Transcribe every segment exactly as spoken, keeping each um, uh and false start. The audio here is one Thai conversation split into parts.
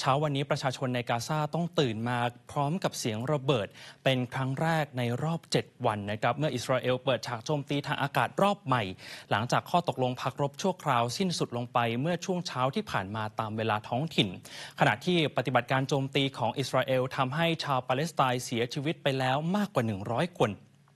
เช้าวันนี้ประชาชนในกาซาต้องตื่นมาพร้อมกับเสียงระเบิดเป็นครั้งแรกในรอบเจ็ดวันนะครับเมื่ออิสราเอลเปิดฉากโจมตีทางอากาศรอบใหม่หลังจากข้อตกลงพักรบชั่วคราวสิ้นสุดลงไปเมื่อช่วงเช้าที่ผ่านมาตามเวลาท้องถิ่นขณะที่ปฏิบัติการโจมตีของอิสราเอลทำให้ชาวปาเลสไตน์เสียชีวิตไปแล้วมากกว่าหนึ่งร้อยคน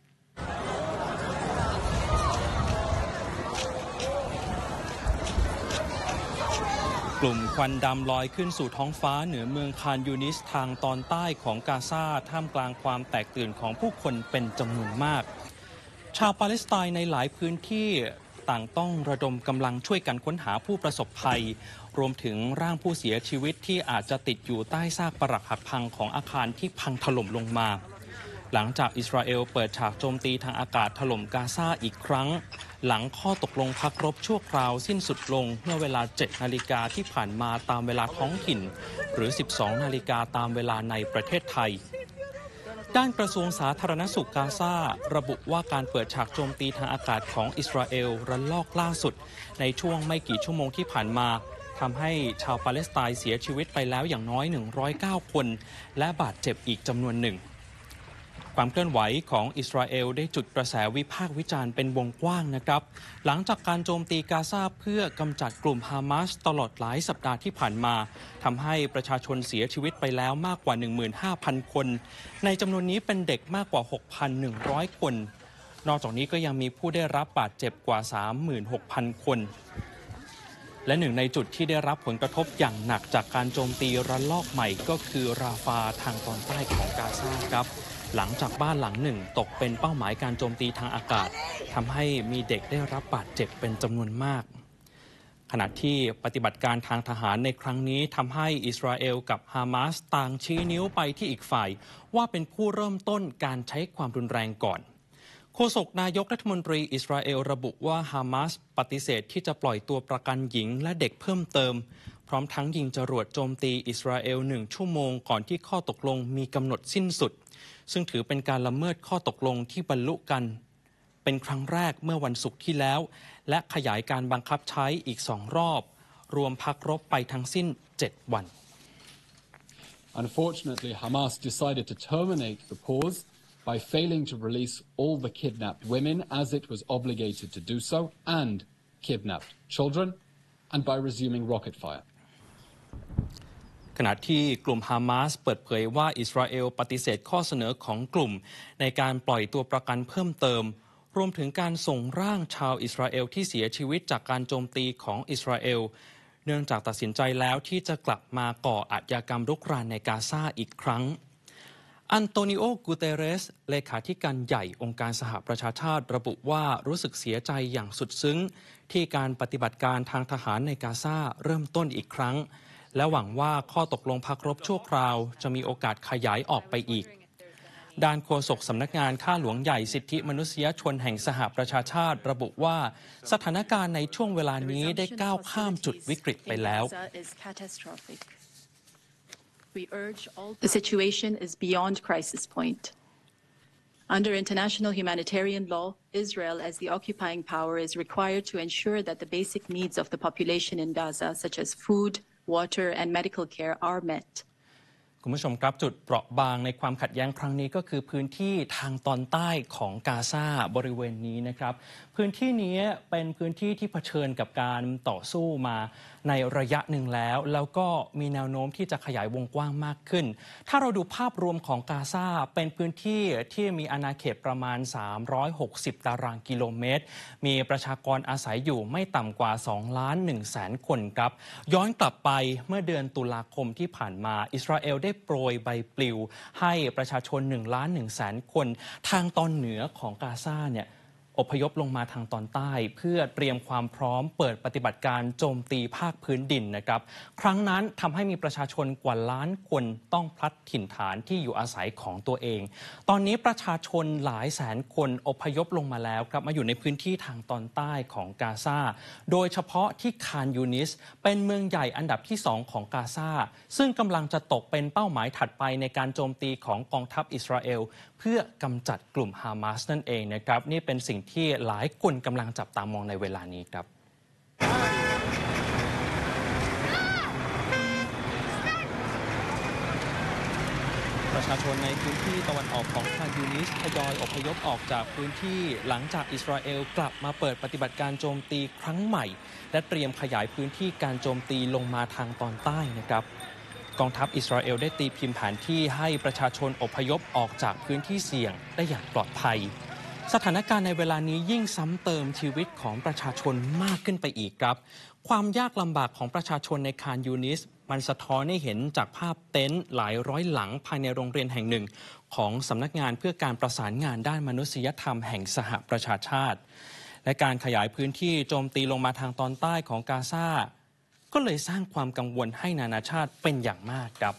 กลุ่มควันดำลอยขึ้นสู่ท้องฟ้าเหนือเมืองคานยูนิสทางตอนใต้ของกาซาท่ามกลางความแตกตื่นของผู้คนเป็นจำนวนมากชาวปาเลสไตน์ในหลายพื้นที่ต่างต้องระดมกำลังช่วยกันค้นหาผู้ประสบภัยรวมถึงร่างผู้เสียชีวิตที่อาจจะติดอยู่ใต้ซากปรักหักพังของอาคารที่พังถล่มลงมาหลังจากอิสราเอลเปิดฉากโจมตีทางอากาศถล่มกาซาอีกครั้งหลังข้อตกลงพักรบชั่วคราวสิ้นสุดลงเมื่อเวลาเจ็ดนาฬิกาที่ผ่านมาตามเวลาท้องถิ่นหรือสิบสองนาฬิกาตามเวลาในประเทศไทยด้านกระทรวงสาธารณสุขกาซาระบุว่าการเปิดฉากโจมตีทางอากาศของอิสราเอลระลอกล่าสุดในช่วงไม่กี่ชั่วโมงที่ผ่านมาทำให้ชาวปาเลสไตน์เสียชีวิตไปแล้วอย่างน้อยหนึ่งร้อยเก้าคนและบาดเจ็บอีกจำนวนหนึ่งความเคลื่อนไหวของอิสราเอลได้จุดกระแสวิพากษ์วิจารณ์เป็นวงกว้างนะครับหลังจากการโจมตีกาซาเพื่อกำจัดกลุ่มฮามาสตลอดหลายสัปดาห์ที่ผ่านมาทำให้ประชาชนเสียชีวิตไปแล้วมากกว่า หนึ่งหมื่นห้าพัน คนในจำนวนนี้เป็นเด็กมากกว่า หกพันหนึ่งร้อย คนนอกจากนี้ก็ยังมีผู้ได้รับบาดเจ็บกว่า สามหมื่นหกพัน คนและหนึ่งในจุดที่ได้รับผลกระทบอย่างหนักจากการโจมตีระลอกใหม่ก็คือราฟาทางตอนใต้ของกาซาครับหลังจากบ้านหลังหนึ่งตกเป็นเป้าหมายการโจมตีทางอากาศทำให้มีเด็กได้รับบาดเจ็บเป็นจำนวนมากขณะที่ปฏิบัติการทางทหารในครั้งนี้ทำให้อิสราเอลกับฮามาสต่างชี้นิ้วไปที่อีกฝ่ายว่าเป็นผู้เริ่มต้นการใช้ความรุนแรงก่อนโฆษกนายกรัฐมนตรีอิสราเอลระบุว่าฮามาสปฏิเสธที่จะปล่อยตัวประกันหญิงและเด็กเพิ่มเติมพร้อมทั้งยิงจรวดโจมตีอิสราเอลหนึ่งชั่วโมงก่อนที่ข้อตกลงมีกำหนดสิ้นสุดซึ่งถือเป็นการละเมิดข้อตกลงที่บรรลุกันเป็นครั้งแรกเมื่อวันศุกร์ที่แล้วและขยายการบังคับใช้อีกสองรอบรวมพักรบไปทั้งสิ้นเจ็ดวัน Unfortunately, Hamas decided to terminate the pause by failing to release all the kidnapped women as it was obligated to do so and kidnapped children and by resuming rocket fireขณะที่กลุ่มฮามาสเปิดเผยว่าอิสราเอลปฏิเสธข้อเสนอของกลุ่มในการปล่อยตัวประกันเพิ่มเติมรวมถึงการส่งร่างชาวอิสราเอลที่เสียชีวิตจากการโจมตีของอิสราเอลเนื่องจากตัดสินใจแล้วที่จะกลับมาก่ออาชญากรรมรุกรานในกาซาอีกครั้งอันโตนิโอ กูเตเรสเลขาธิการใหญ่องค์การสหประชาชาติระบุว่ารู้สึกเสียใจอย่างสุดซึ้งที่การปฏิบัติการทางทหารในกาซาเริ่มต้นอีกครั้งและหวังว่าข้อตกลงพักรบชั่วคราวจะมีโอกาสขยายออกไปอีกด้านโฆษกสำนักงานข้าหลวงใหญ่สิทธิมนุษยชนแห่งสหประชาชาติระบุว่าสถานการณ์ในช่วงเวลานี้ได้ก้าวข้ามจุดวิกฤตไปแล้ว The situation is beyond crisis point. Under international humanitarian law, Israel, as the occupying power, is required to ensure that the basic needs of the population in Gaza, such as food, water, and medical care, are met. คุณผู้ชมครับจุดเปราะบางในความขัดแย้งครั้งนี้ก็คือพื้นที่ทางตอนใต้ของกาซาบริเวณนี้นะครับพื้นที่นี้เป็นพื้นที่ที่เผชิญกับการต่อสู้มาในระยะหนึ่งแล้วแล้วก็มีแนวโน้มที่จะขยายวงกว้างมากขึ้นถ้าเราดูภาพรวมของกาซาเป็นพื้นที่ที่มีอาณาเขตประมาณสามร้อยหกสิบตารางกิโลเมตรมีประชากรอาศัยอยู่ไม่ต่ำกว่าสองล้านหนึ่งแสนคนครับย้อนกลับไปเมื่อเดือนตุลาคมที่ผ่านมาอิสราเอลได้โปรยใบปลิวให้ประชาชนหนึ่งล้านหนึ่งแสนคนทางตอนเหนือของกาซาเนี่ยอพยพลงมาทางตอนใต้เพื่อเตรียมความพร้อมเปิดปฏิบัติการโจมตีภาคพื้นดินนะครับครั้งนั้นทำให้มีประชาชนกว่าล้านคนต้องพลัดถิ่นฐานที่อยู่อาศัยของตัวเองตอนนี้ประชาชนหลายแสนคนอพยพลงมาแล้วครับมาอยู่ในพื้นที่ทางตอนใต้ของกาซาโดยเฉพาะที่คานยูนิสเป็นเมืองใหญ่อันดับที่สองของกาซาซึ่งกำลังจะตกเป็นเป้าหมายถัดไปในการโจมตีของกองทัพอิสราเอลเพื่อกำจัดกลุ่มฮามาสนั่นเองนะครับนี่เป็นสิ่งที่หลายคนกำลังจับตามองในเวลานี้ครับประชาชนในพื้นที่ตะวันออกของคานยูนิสทยอยอพยพออกจากพื้นที่หลังจากอิสราเอลกลับมาเปิดปฏิบัติการโจมตีครั้งใหม่และเตรียมขยายพื้นที่การโจมตีลงมาทางตอนใต้นะครับกองทัพอิสราเอลได้ตีพิมพ์แผนที่ให้ประชาชนอพยพออกจากพื้นที่เสี่ยงได้อย่างปลอดภัยสถานการณ์ในเวลานี้ยิ่งซ้ำเติมชีวิตของประชาชนมากขึ้นไปอีกครับความยากลำบากของประชาชนในคานยูนิสมันสะท้อนให้เห็นจากภาพเต็นท์หลายร้อยหลังภายในโรงเรียนแห่งหนึ่งของสำนักงานเพื่อการประสานงานด้านมนุษยธรรมแห่งสหประชาชาติและการขยายพื้นที่โจมตีลงมาทางตอนใต้ของกาซาก็เลยสร้างความกังวลให้นานาชาติเป็นอย่างมากครับ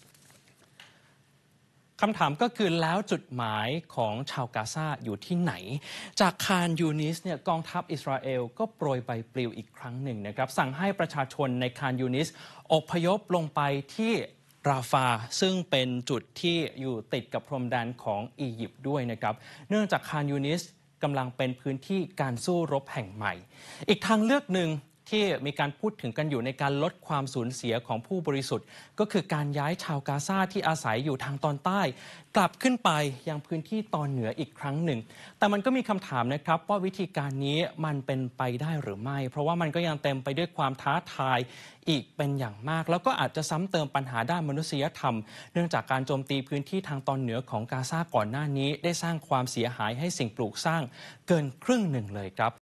คำถามก็คือแล้วจุดหมายของชาวกาซาอยู่ที่ไหนจากคานยูนิสเนี่ยกองทัพอิสราเอลก็โปรยใบปลิวอีกครั้งหนึ่งนะครับสั่งให้ประชาชนในคานยูนิสอพยพลงไปที่ราฟาซึ่งเป็นจุดที่อยู่ติดกับพรมแดนของอียิปต์ด้วยนะครับเนื่องจากคานยูนิสกำลังเป็นพื้นที่การสู้รบแห่งใหม่อีกทางเลือกหนึ่งที่มีการพูดถึงกันอยู่ในการลดความสูญเสียของผู้บริสุทธิ์ก็คือการย้ายชาวกาซาที่อาศัยอยู่ทางตอนใต้กลับขึ้นไปยังพื้นที่ตอนเหนืออีกครั้งหนึ่งแต่มันก็มีคำถามนะครับว่าวิธีการนี้มันเป็นไปได้หรือไม่เพราะว่ามันก็ยังเต็มไปด้วยความท้าทายอีกเป็นอย่างมากแล้วก็อาจจะซ้ำเติมปัญหาด้านมนุษยธรรมเนื่องจากการโจมตีพื้นที่ทางตอนเหนือของกาซาก่อนหน้านี้ได้สร้างความเสียหายให้สิ่งปลูกสร้างเกินครึ่งหนึ่งเลยครับ